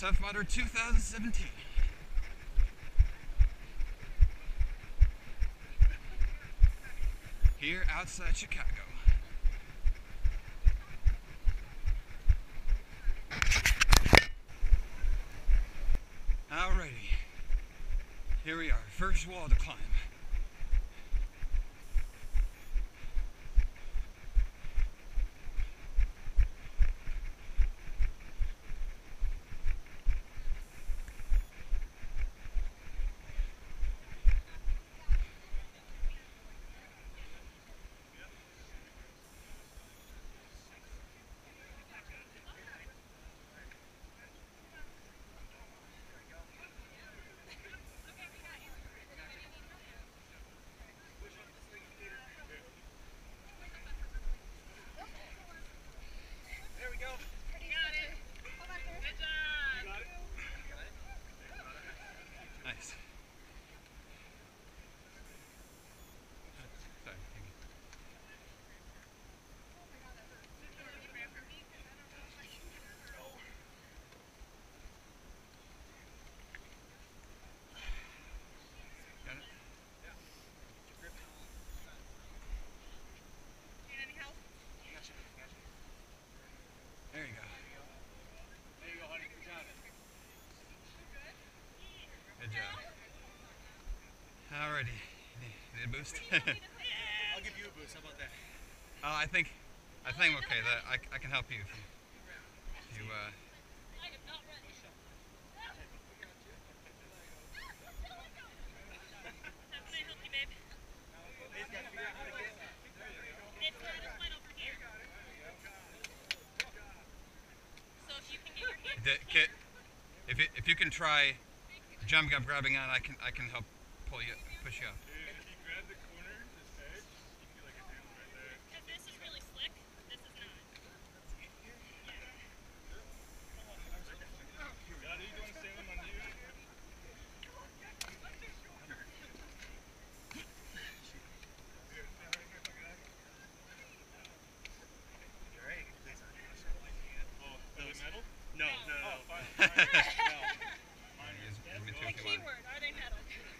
Tough Mudder 2017. Here outside Chicago. Alrighty. Here we are, first wall to climb. Nice. Sorry. Got it? There you go. There you go, honey. Good job. Good job. Alrighty. Need a boost? I'll give you a boost. How about that? I think I'm okay. I can help you if you Kit, if you can try jumping up, grabbing on, I can help push you up. If you grab the corner, this edge, you feel like a handle right there. Because this is really slick, this is not. Daddy, you want to stand on you? No. Oh, fine. No. The keyword, are they metal?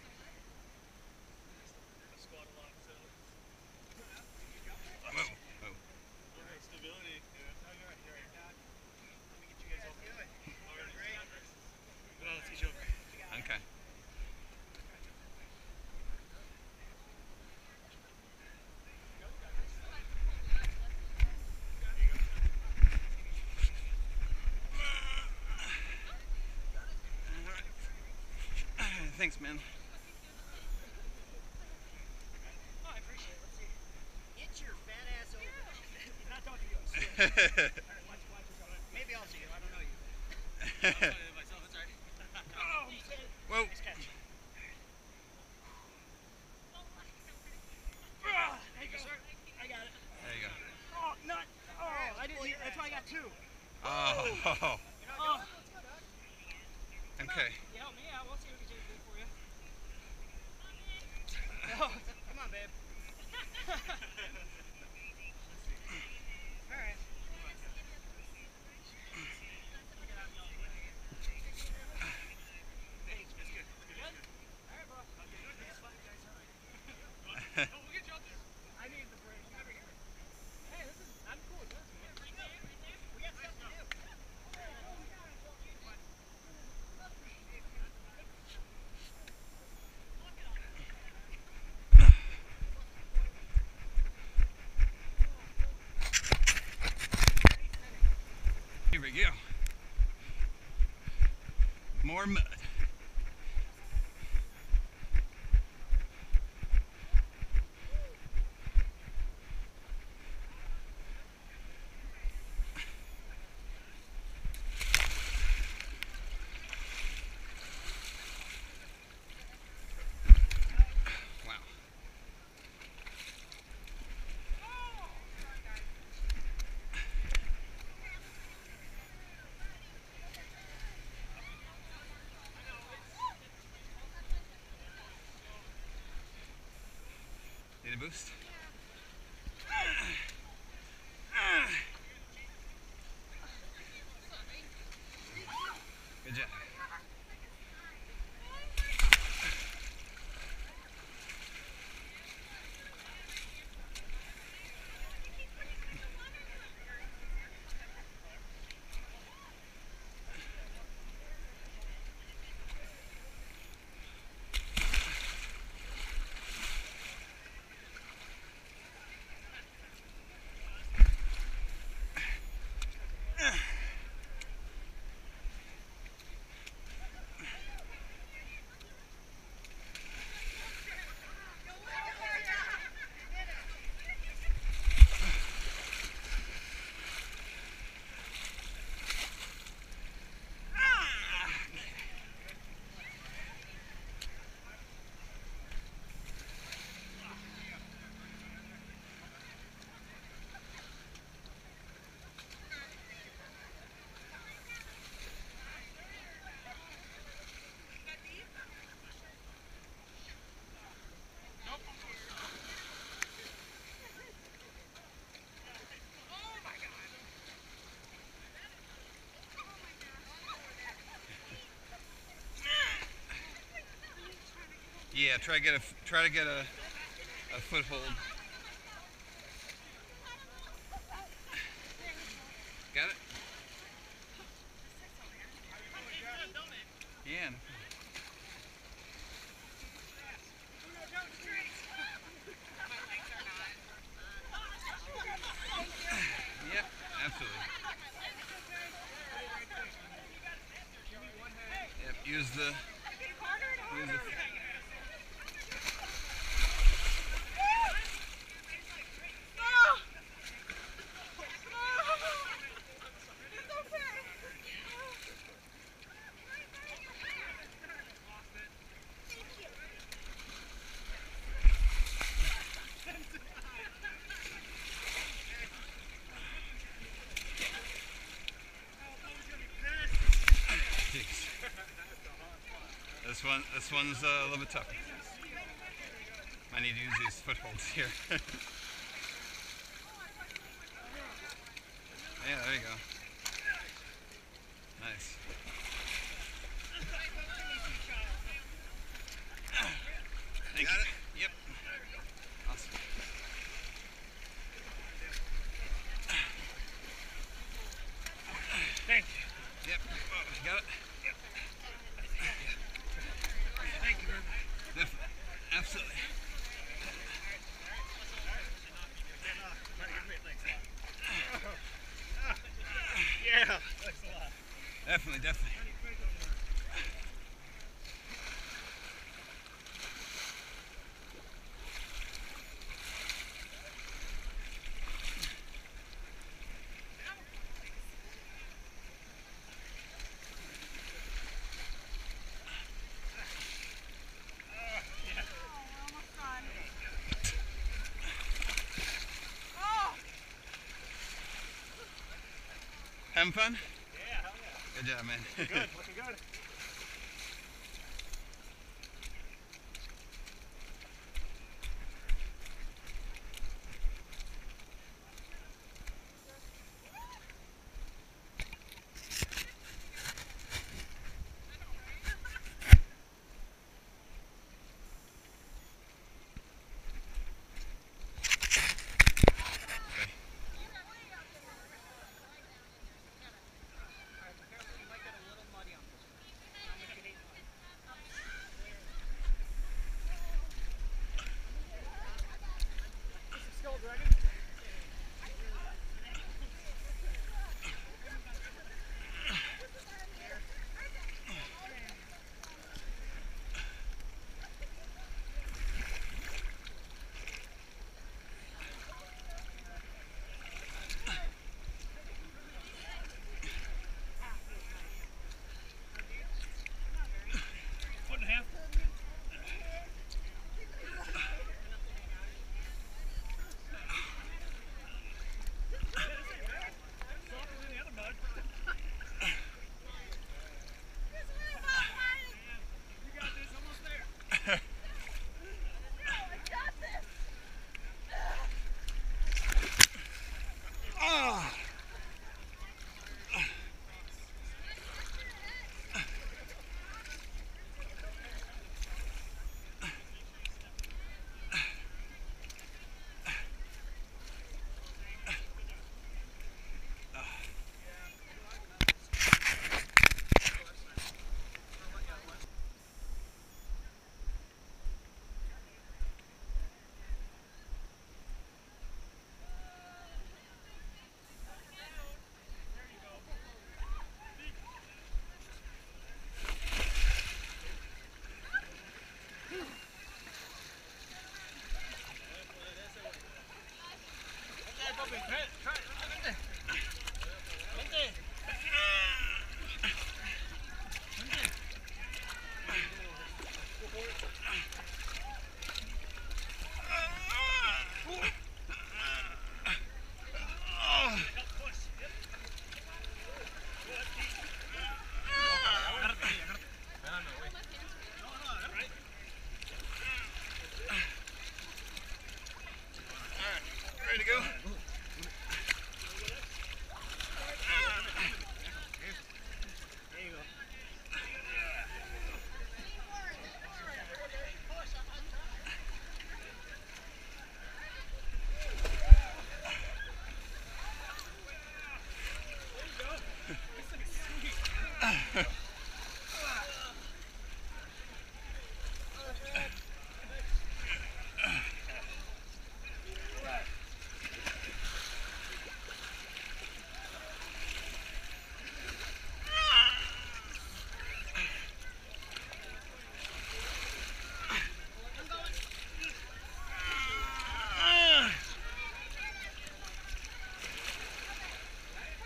Squat a lot, so. Whoa. Okay, stability. Yeah. Oh, you're right. Let me get you guys over. Come on, let's get you over. Okay. Thanks, man. Oh, I appreciate it. Let's see. Get your fat ass over. He's not talking to you. I swear. Watch yourself. Maybe I'll see you. I don't know you. I'll tell you myself. That's right. Oh, Whoa. nice catch. Thank you, sir. I got it. There you go. Oh, nut. Oh, I didn't. That's why I got two. Oh. Oh. Okay. You help me out. We'll see what we can do for you. Oh, come on, babe. All right. Thanks. That's good. Good? All right, bro. We'll get you up there. I need the break. Over here. Hey, I'm cool with this, man. We got stuff to do. Here we go. More mud. Wow. Need a boost? Good job. Yeah, try to get a foothold. Got it? Yeah. Yep, absolutely. Yep, use the Jeez. This one's a little bit tougher. I need to use these footholds here. Yeah, there you go. Nice. Thank you. Yep. Awesome. Thank you. Yep. Oh, you got it? Yep. Thank you very much. Definitely. Absolutely. Yeah. Thanks a lot. Definitely, definitely. Having fun? Yeah, hell yeah. Good job, man. Good, looking good.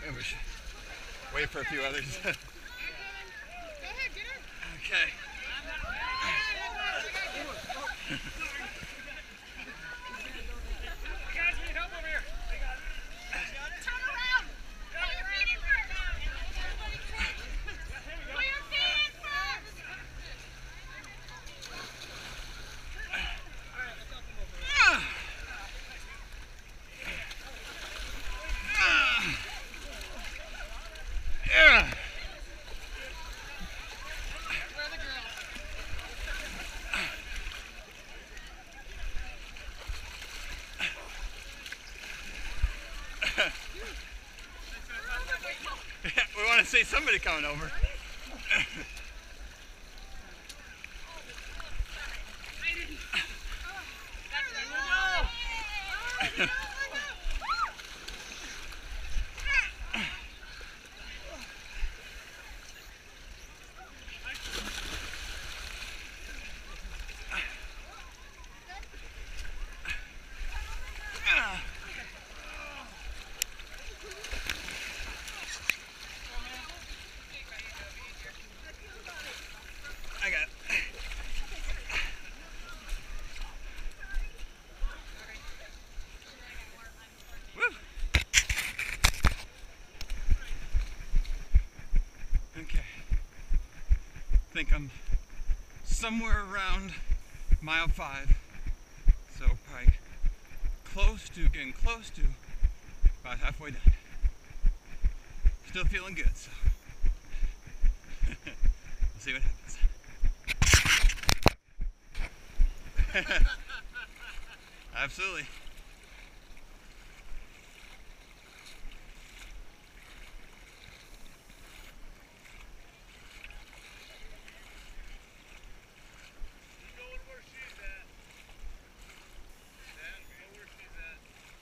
Yeah, we should wait for a few others. Go ahead, get her. Okay. Guys, we need help over here. Turn around. Put your feet in first. Put your feet in first. Yeah. Where are the girls? We want to see somebody coming over. I got it. Woo. Okay. I think I'm somewhere around mile 5. So probably getting close to about halfway done. Still feeling good, so we'll see what happens. Absolutely. Going where she's at. Dad, go where she's at.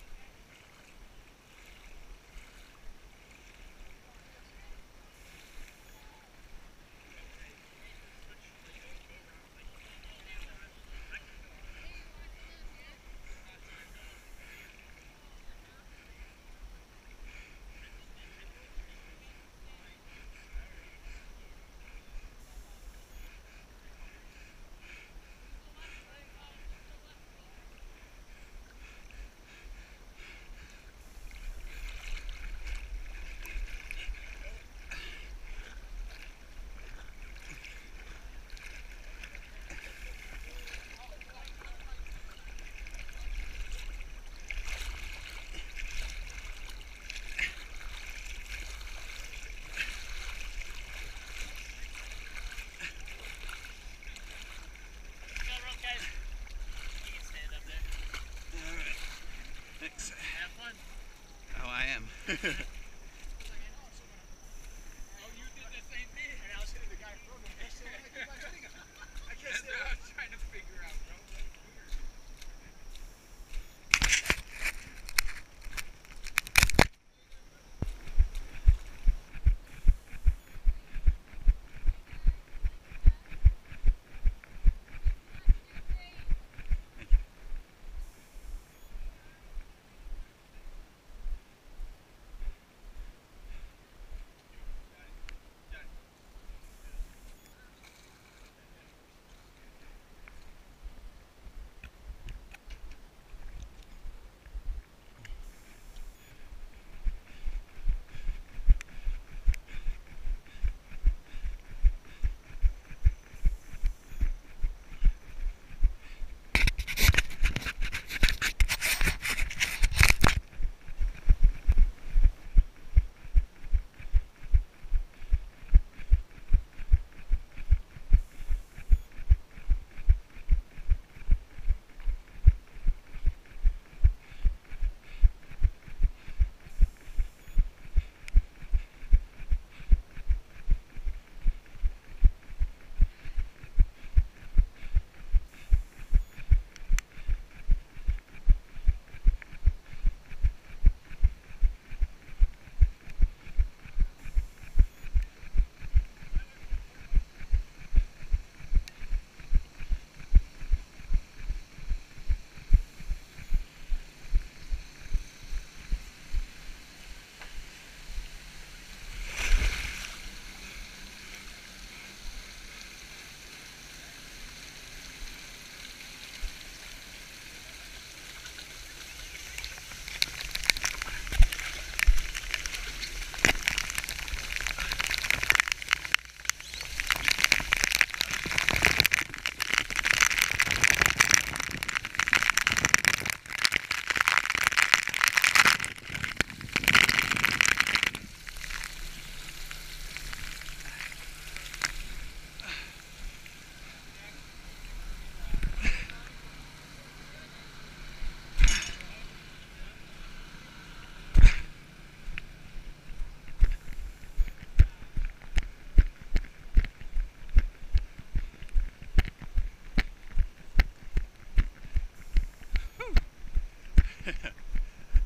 Thanks. Have fun. Oh, I am. Oh, you did the same thing. And I was hitting the guy in front of me. I said, "What am I hitting him?" I can't That's stay what I up. was trying to figure out, bro. That's weird.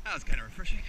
That was kind of refreshing.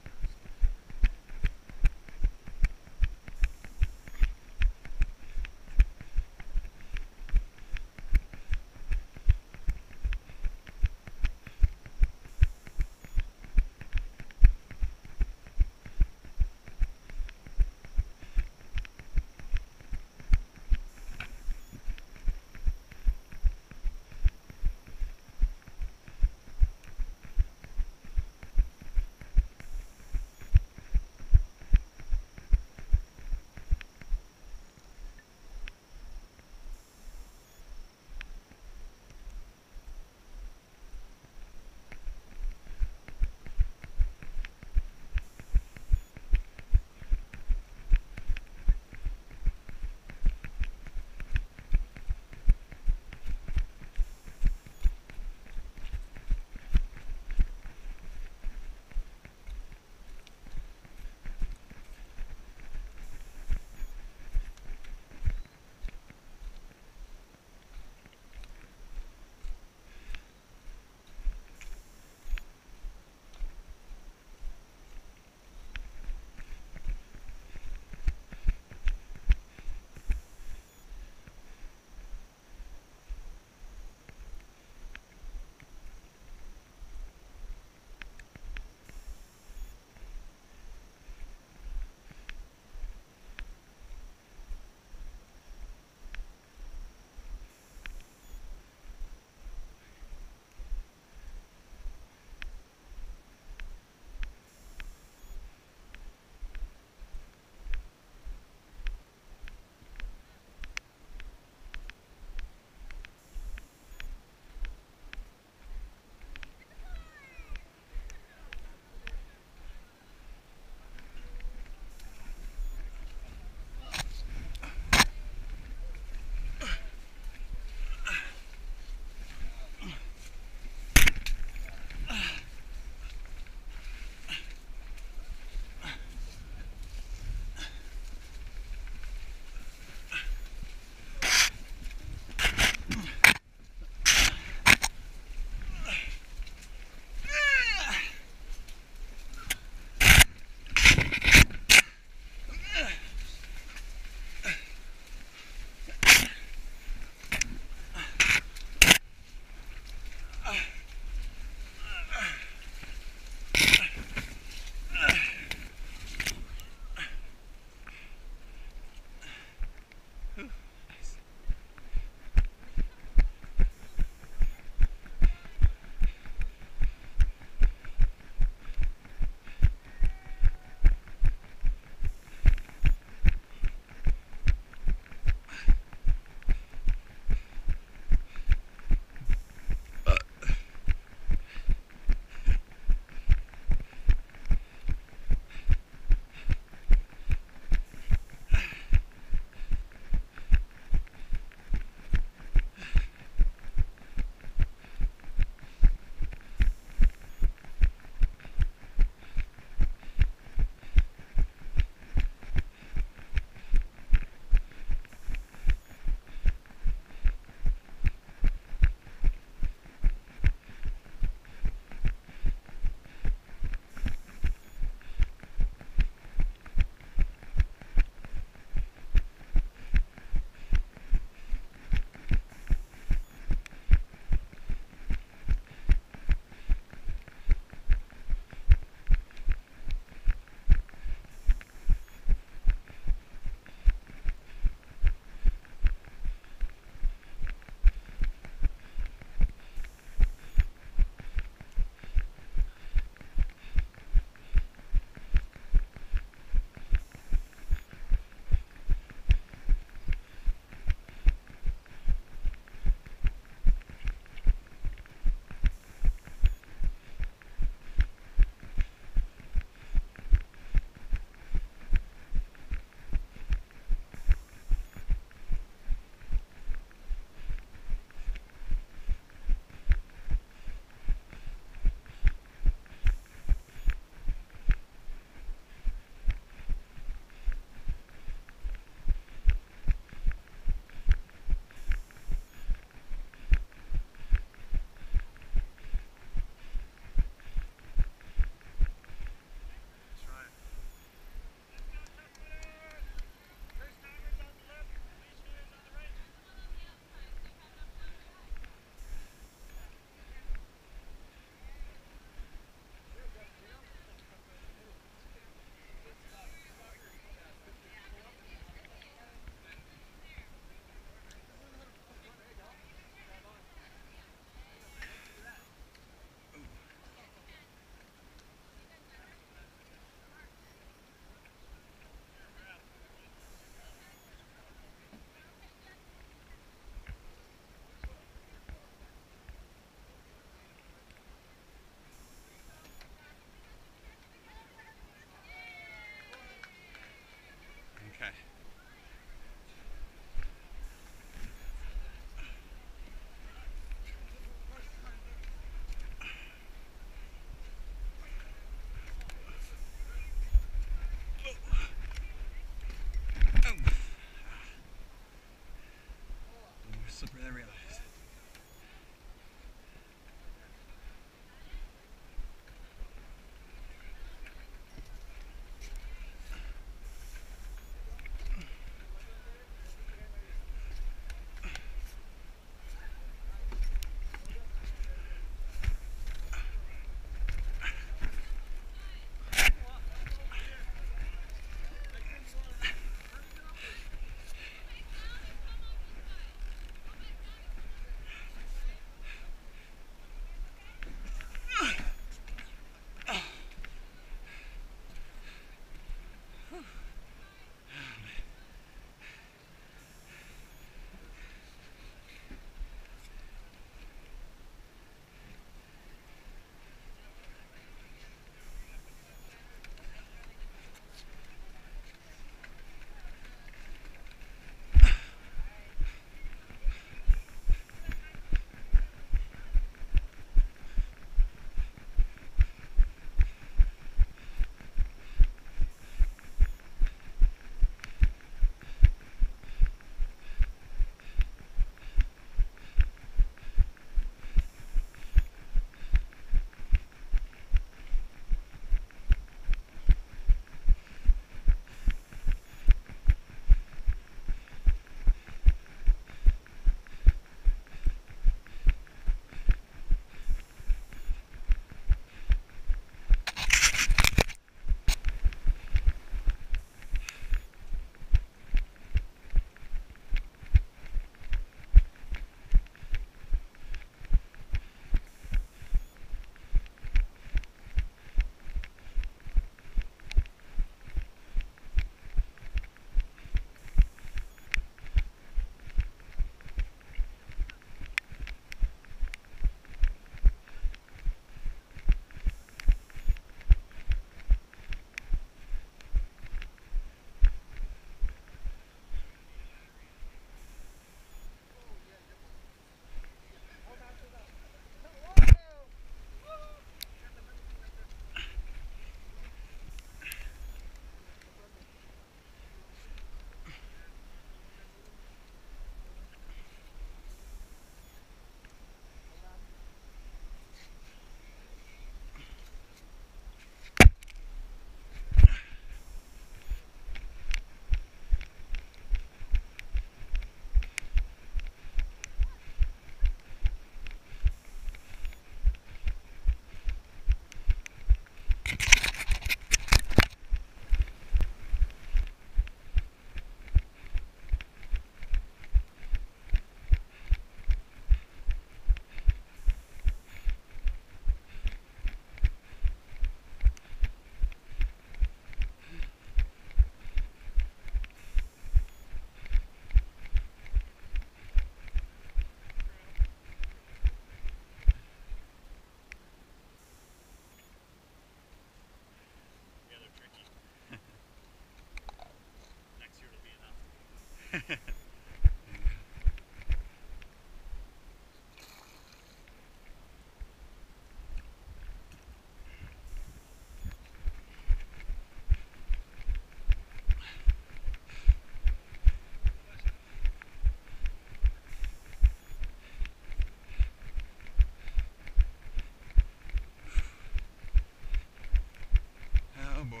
Oh boy.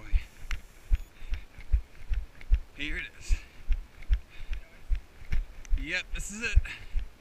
Here it is. Yep, this is it.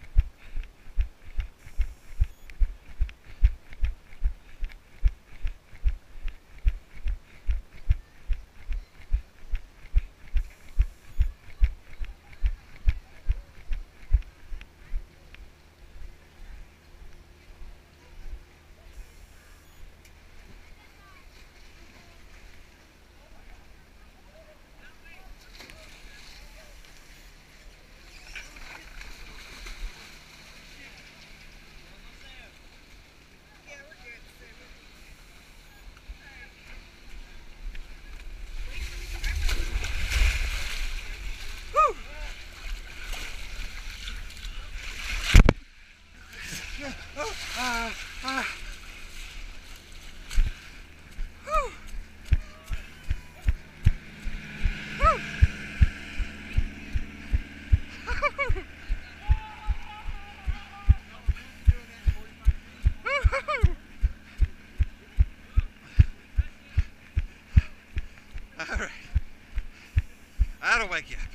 Alright. That'll wake you up.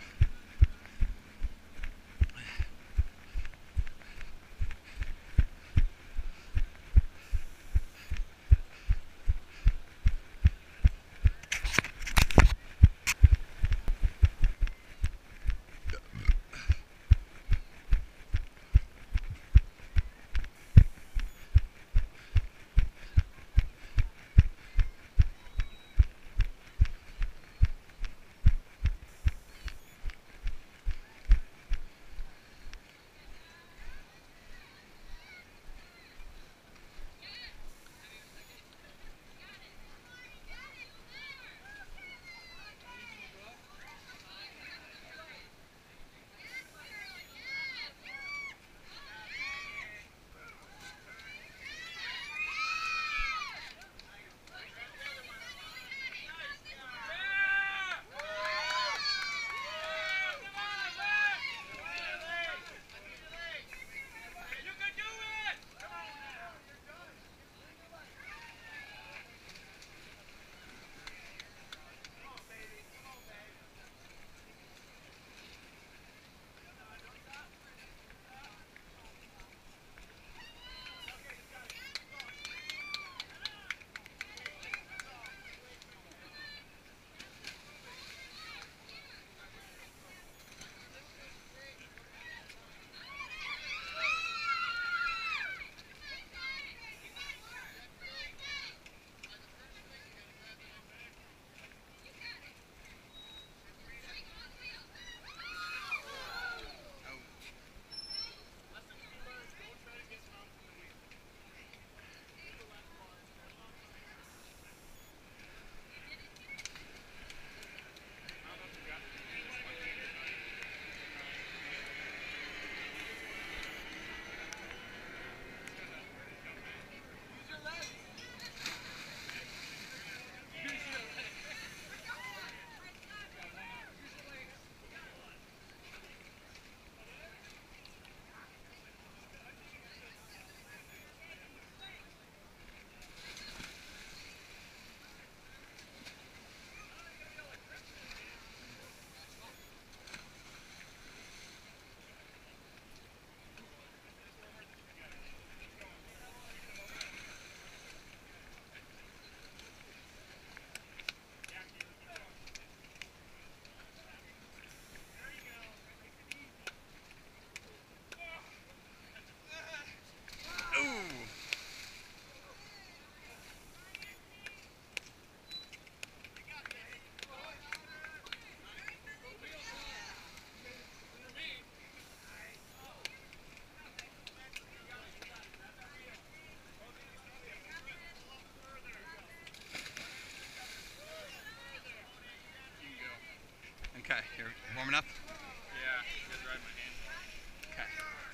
Okay, you're warming up? Yeah. Just ride my hands on. Okay.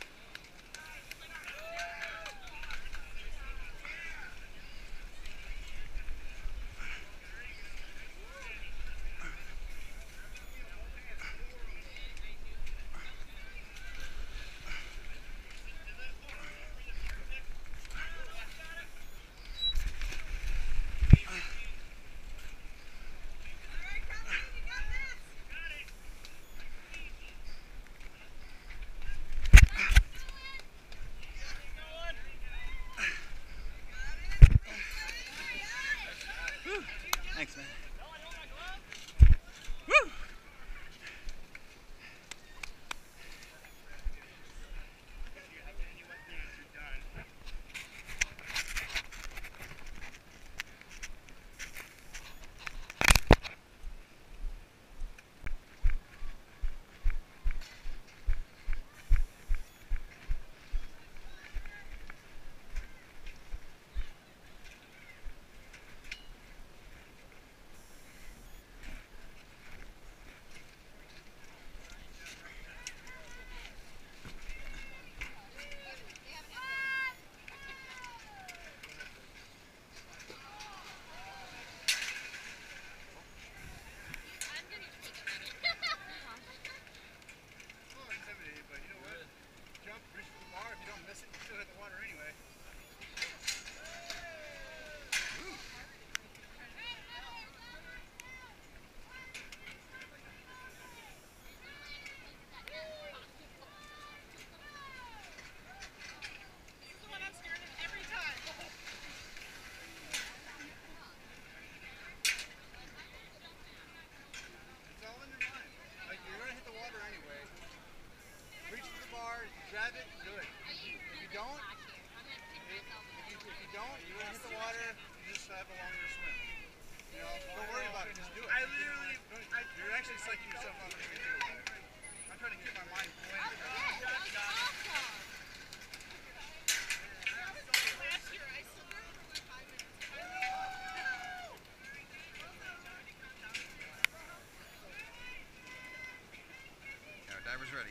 Thanks, man. Woo! Grab it, do it. If you don't, you won't hit the water, you just have a longer swim. You know, don't worry about it, just do it. You're actually psyching yourself out to do it. I'm trying to keep my mind blank. Last year, I still remember my 5 minutes. Our diver's ready.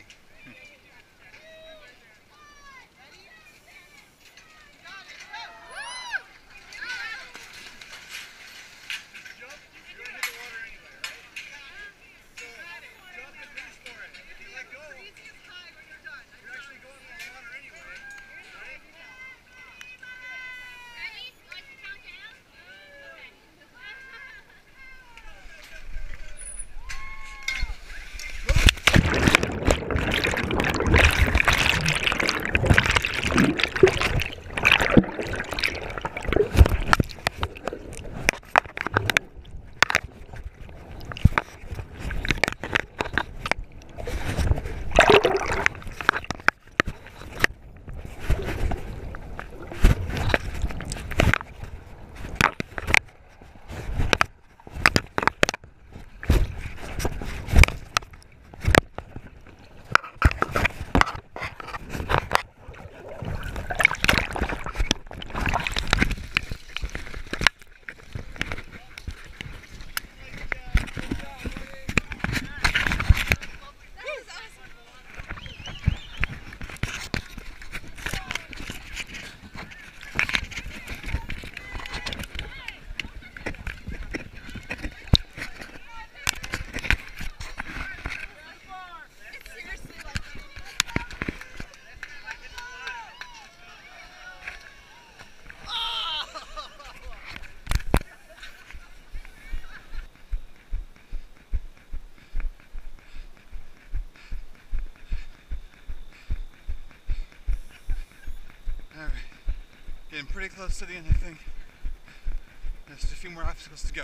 Alright, getting pretty close to the end, I think. There's just a few more obstacles to go.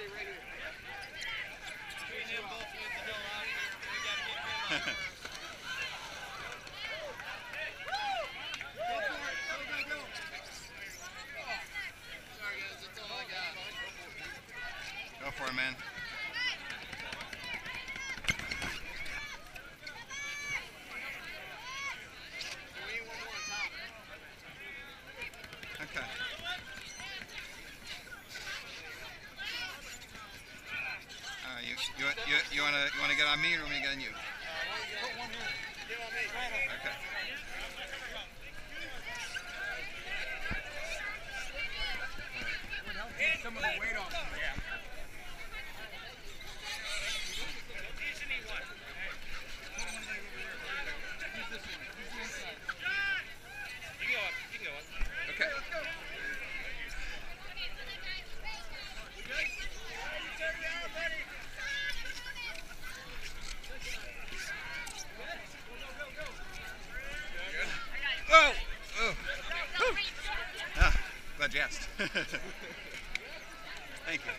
Between them both with the hill out here. We got to get him on first. Sorry guys, that's all I got. Go for it, man. We need one more on top. Okay. You wanna get on me or want me to get on you? Put one here. Get on me. Okay. Some of the weight off. Yeah. Each and eat one. Use this one. Use the inside. You can go up. You can go up. Okay. Whoa! Oh. Whew. Ah, glad you asked. Thank you.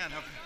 can, hopefully.